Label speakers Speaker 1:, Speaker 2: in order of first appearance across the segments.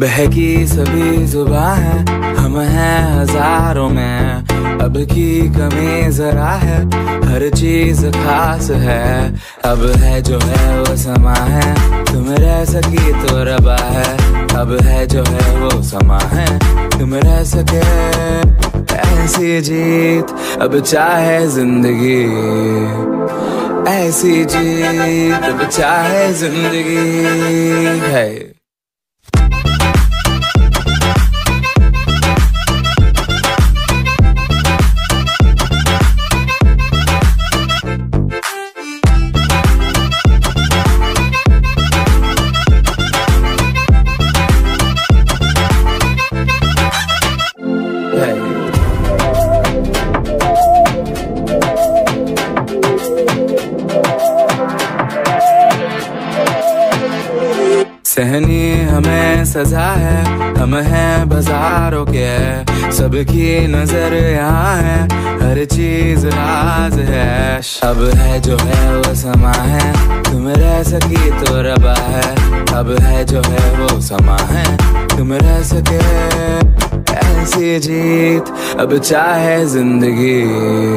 Speaker 1: बहकी सभी जुबां है, हम हैं हजारों में। अब की कमी जरा है, हर चीज खास है। अब है जो है वो समा है, तुम रह सकी तो रबा है। अब है जो है वो समा है, तुम रह सके ऐसी जीत। अब चाहे जिंदगी ऐसी जीत, अब चाहे जिंदगी है। सहनी हमें सजा है, हम हैं बाजारों के। सबकी नजर यहाँ है, हर चीज राज है। अब है जो है वो समा है, तुम रह सकी तो रबा है। अब है जो है वो समा है, तुम रह सके ऐसी जीत। अब चाहे जिंदगी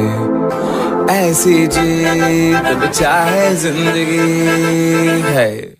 Speaker 1: ऐसी जीत, अब चाहे जिंदगी है।